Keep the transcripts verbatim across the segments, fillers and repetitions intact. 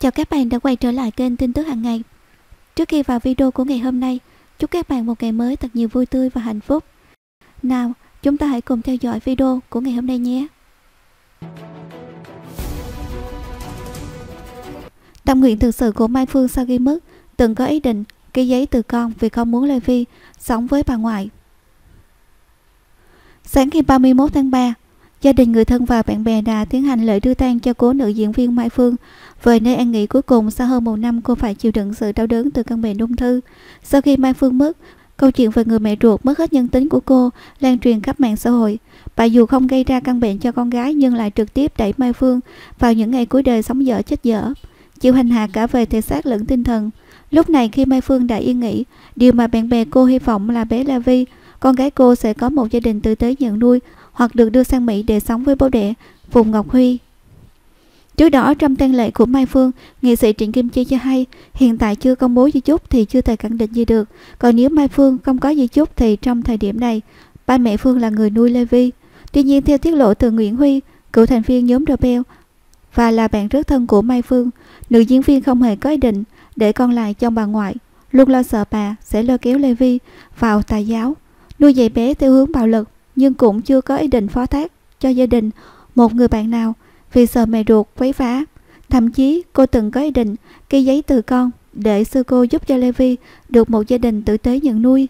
Chào các bạn đã quay trở lại kênh tin tức hàng ngày. Trước khi vào video của ngày hôm nay, chúc các bạn một ngày mới thật nhiều vui tươi và hạnh phúc. Nào, chúng ta hãy cùng theo dõi video của ngày hôm nay nhé. Tâm nguyện thực sự của Mai Phương sau khi mất, từng có ý định ký giấy từ con vì không muốn Lê Vy sống với bà ngoại. Sáng ngày ba mươi mốt tháng ba, gia đình, người thân và bạn bè đã tiến hành lễ đưa tang cho cố nữ diễn viên Mai Phương về nơi an nghỉ cuối cùng sau hơn một năm cô phải chịu đựng sự đau đớn từ căn bệnh ung thư. Sau khi Mai Phương mất, câu chuyện về người mẹ ruột mất hết nhân tính của cô lan truyền khắp mạng xã hội. Bà dù không gây ra căn bệnh cho con gái nhưng lại trực tiếp đẩy Mai Phương vào những ngày cuối đời sống dở chết dở, chịu hành hạ cả về thể xác lẫn tinh thần. Lúc này khi Mai Phương đã yên nghỉ, điều mà bạn bè cô hy vọng là bé La Vi, con gái cô, sẽ có một gia đình tử tế nhận nuôi hoặc được đưa sang Mỹ để sống với bố đẻ Phùng Ngọc Huy. Trước đó, trong tang lễ của Mai Phương, nghệ sĩ Trịnh Kim Chi cho hay hiện tại chưa công bố di chúc thì chưa thể khẳng định gì được. Còn nếu Mai Phương không có di chúc thì trong thời điểm này, ba mẹ Phương là người nuôi Lê Vy. Tuy nhiên, theo tiết lộ từ Nguyễn Huy, cựu thành viên nhóm Rebel và là bạn rất thân của Mai Phương, nữ diễn viên không hề có ý định để con lại trong bà ngoại, luôn lo sợ bà sẽ lôi kéo Lê Vy vào tà giáo, nuôi dạy bé theo hướng bạo lực, nhưng cũng chưa có ý định phó thác cho gia đình một người bạn nào vì sợ mẹ ruột quấy phá. Thậm chí cô từng có ý định ký giấy từ con để sư cô giúp cho Lê Vy được một gia đình tử tế nhận nuôi.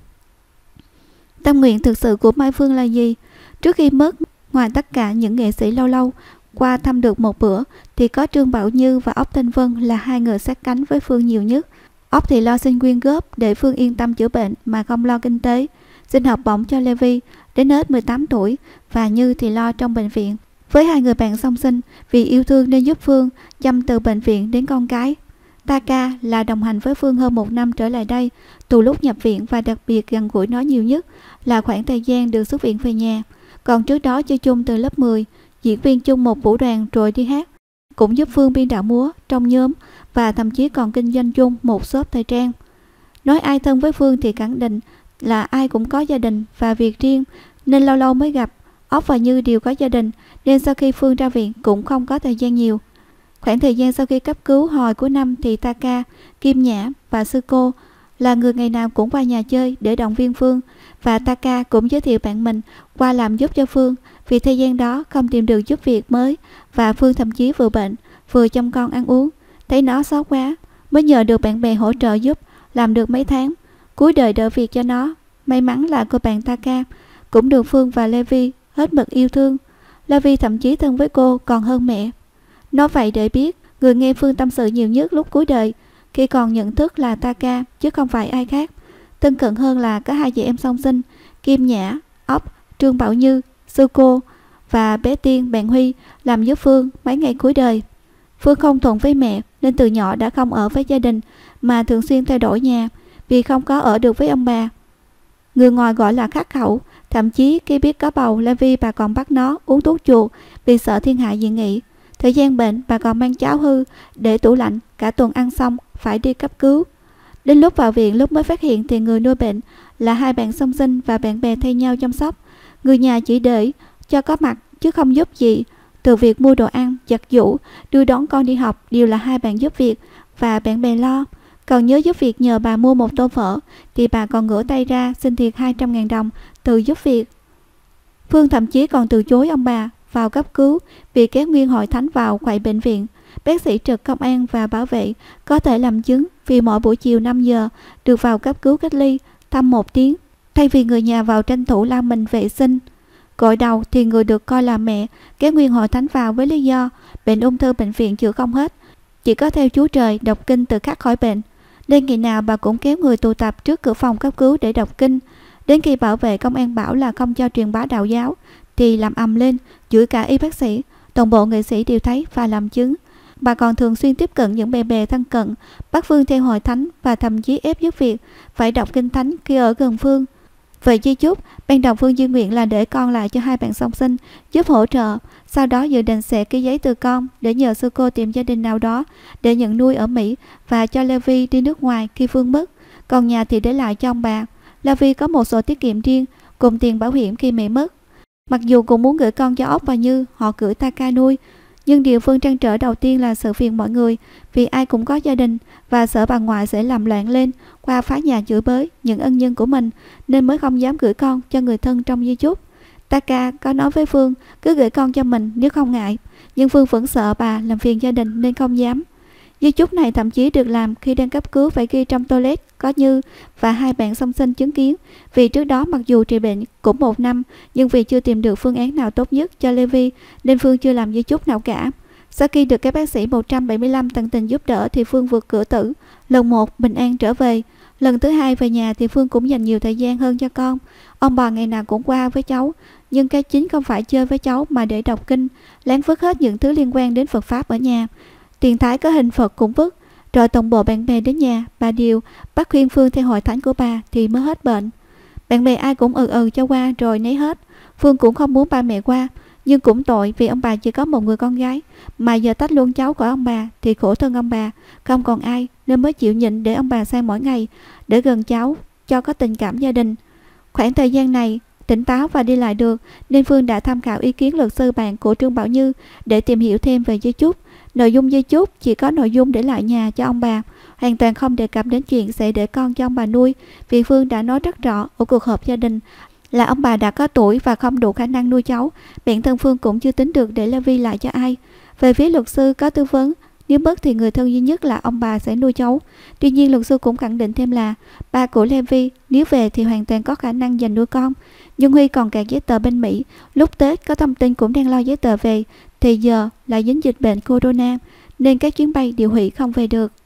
Tâm nguyện thực sự của Mai Phương là gì? Trước khi mất, ngoài tất cả những nghệ sĩ lâu lâu qua thăm được một bữa thì có Trương Bảo Như và Ốc Thanh Vân là hai người sát cánh với Phương nhiều nhất. Ốc thì lo xin quyên góp để Phương yên tâm chữa bệnh mà không lo kinh tế, xin học bổng cho Lê Vy đến hết mười tám tuổi, và Như thì lo trong bệnh viện. Với hai người bạn song sinh, vì yêu thương nên giúp Phương chăm từ bệnh viện đến con cái. Taka là đồng hành với Phương hơn một năm trở lại đây, từ lúc nhập viện, và đặc biệt gần gũi nó nhiều nhất là khoảng thời gian được xuất viện về nhà. Còn trước đó chơi chung từ lớp mười, diễn viên chung một vũ đoàn rồi đi hát, cũng giúp Phương biên đạo múa trong nhóm và thậm chí còn kinh doanh chung một shop thời trang. Nói ai thân với Phương thì khẳng định là ai cũng có gia đình và việc riêng nên lâu lâu mới gặp. Ốc và Như đều có gia đình nên sau khi Phương ra viện cũng không có thời gian nhiều. Khoảng thời gian sau khi cấp cứu hồi cuối năm thì Taka, Kim Nhã và sư cô là người ngày nào cũng qua nhà chơi để động viên Phương, và Taka cũng giới thiệu bạn mình qua làm giúp cho Phương vì thời gian đó không tìm được giúp việc mới, và Phương thậm chí vừa bệnh vừa chăm con ăn uống, thấy nó xót quá mới nhờ được bạn bè hỗ trợ giúp làm được mấy tháng, cuối đời đỡ việc cho nó. May mắn là cô bạn Taka cũng được Phương và Lê Vy hết mực yêu thương. Lê Vy thậm chí thân với cô còn hơn mẹ. Nói vậy để biết người nghe Phương tâm sự nhiều nhất lúc cuối đời, khi còn nhận thức là Taka chứ không phải ai khác. Thân cận hơn là có hai chị em song sinh Kim Nhã, Ốc, Trương Bảo Như, sư cô và bé Tiên bạn Huy làm giúp Phương mấy ngày cuối đời. Phương không thuận với mẹ nên từ nhỏ đã không ở với gia đình mà thường xuyên thay đổi nhà vì không có ở được với ông bà. Người ngoài gọi là khắc khẩu. Thậm chí khi biết có bầu, Lê Vy bà còn bắt nó uống thuốc chuột vì sợ thiên hạ dị nghị. Thời gian bệnh bà còn mang cháo hư để tủ lạnh, cả tuần ăn xong phải đi cấp cứu. Đến lúc vào viện, lúc mới phát hiện thì người nuôi bệnh là hai bạn song sinh và bạn bè thay nhau chăm sóc. Người nhà chỉ để cho có mặt chứ không giúp gì. Từ việc mua đồ ăn, giặt giũ, đưa đón con đi học đều là hai bạn giúp việc và bạn bè lo. Còn nhớ giúp việc nhờ bà mua một tô phở thì bà còn ngửa tay ra xin thiệt hai trăm ngàn đồng từ giúp việc. Phương thậm chí còn từ chối ông bà vào cấp cứu vì kéo nguyên hội thánh vào quậy bệnh viện. Bác sĩ trực công an và bảo vệ có thể làm chứng vì mỗi buổi chiều năm giờ được vào cấp cứu cách ly thăm một tiếng, thay vì người nhà vào tranh thủ lao mình vệ sinh. Gội đầu thì người được coi là mẹ kéo nguyên hội thánh vào với lý do bệnh ung thư bệnh viện chữa không hết, chỉ có theo Chúa Trời đọc kinh tự khắc khỏi bệnh. Nên ngày nào bà cũng kéo người tụ tập trước cửa phòng cấp cứu để đọc kinh. Đến khi bảo vệ công an bảo là không cho truyền bá đạo giáo thì làm ầm lên, chửi cả y bác sĩ. Toàn bộ nghệ sĩ đều thấy và làm chứng. Bà còn thường xuyên tiếp cận những bè bè thân cận, bắt Phương theo hội thánh và thậm chí ép giúp việc phải đọc kinh thánh khi ở gần Phương. Vậy di chúc, ban đầu Phương duy nguyện là để con lại cho hai bạn song sinh giúp hỗ trợ. Sau đó dự định sẽ ký giấy từ con để nhờ sư cô tìm gia đình nào đó để nhận nuôi ở Mỹ và cho Lê Vy đi nước ngoài khi Phương mất. Còn nhà thì để lại cho ông bà. Lê Vy có một sổ tiết kiệm riêng cùng tiền bảo hiểm khi mẹ mất. Mặc dù cũng muốn gửi con cho Ốc và Như, họ gửi Taka nuôi, Nhưng điều Phương trăn trở đầu tiên là sợ phiền mọi người, vì ai cũng có gia đình, và sợ bà ngoại sẽ làm loạn lên qua phá nhà chửi bới những ân nhân của mình, nên mới không dám gửi con cho người thân trong di chúc. Taka có nói với Phương cứ gửi con cho mình nếu không ngại, nhưng Phương vẫn sợ bà làm phiền gia đình nên không dám. Di chúc này thậm chí được làm khi đang cấp cứu phải ghi trong toilet có Như và hai bạn song sinh chứng kiến, vì trước đó mặc dù trị bệnh cũng một năm, nhưng vì chưa tìm được phương án nào tốt nhất cho Levi nên Phương chưa làm di chúc nào cả. Sau khi được các bác sĩ một trăm bảy mươi lăm tận tình giúp đỡ thì Phương vượt cửa tử, lần một bình an trở về. Lần thứ hai về nhà thì Phương cũng dành nhiều thời gian hơn cho con. Ông bà ngày nào cũng qua với cháu, nhưng cái chính không phải chơi với cháu mà để đọc kinh, lén vứt hết những thứ liên quan đến Phật Pháp ở nhà. Tiền thái có hình Phật cũng vứt, rồi tổng bộ bạn bè đến nhà, bà Điều bắt khuyên Phương theo hội thánh của bà thì mới hết bệnh. Bạn bè ai cũng ừ ừ cho qua rồi nấy hết. Phương cũng không muốn ba mẹ qua, nhưng cũng tội vì ông bà chỉ có một người con gái, mà giờ tách luôn cháu của ông bà thì khổ thân ông bà, không còn ai nên mới chịu nhịn để ông bà sang mỗi ngày để gần cháu cho có tình cảm gia đình. Khoảng thời gian này tỉnh táo và đi lại được nên Phương đã tham khảo ý kiến luật sư bạn của Trương Bảo Như để tìm hiểu thêm về di chúc. Nội dung di chúc chỉ có nội dung để lại nhà cho ông bà, hoàn toàn không đề cập đến chuyện sẽ để con cho ông bà nuôi, vì Phương đã nói rất rõ ở cuộc họp gia đình là ông bà đã có tuổi và không đủ khả năng nuôi cháu. Bản thân Phương cũng chưa tính được để Levi lại cho ai. Về phía luật sư có tư vấn nếu mất thì người thân duy nhất là ông bà sẽ nuôi cháu. Tuy nhiên luật sư cũng khẳng định thêm là ba của Levi nếu về thì hoàn toàn có khả năng dành nuôi con. Nhưng Huy còn kẹt giấy tờ bên Mỹ, lúc Tết có thông tin cũng đang lo giấy tờ về, thì giờ lại dính dịch bệnh corona nên các chuyến bay đều hủy không về được.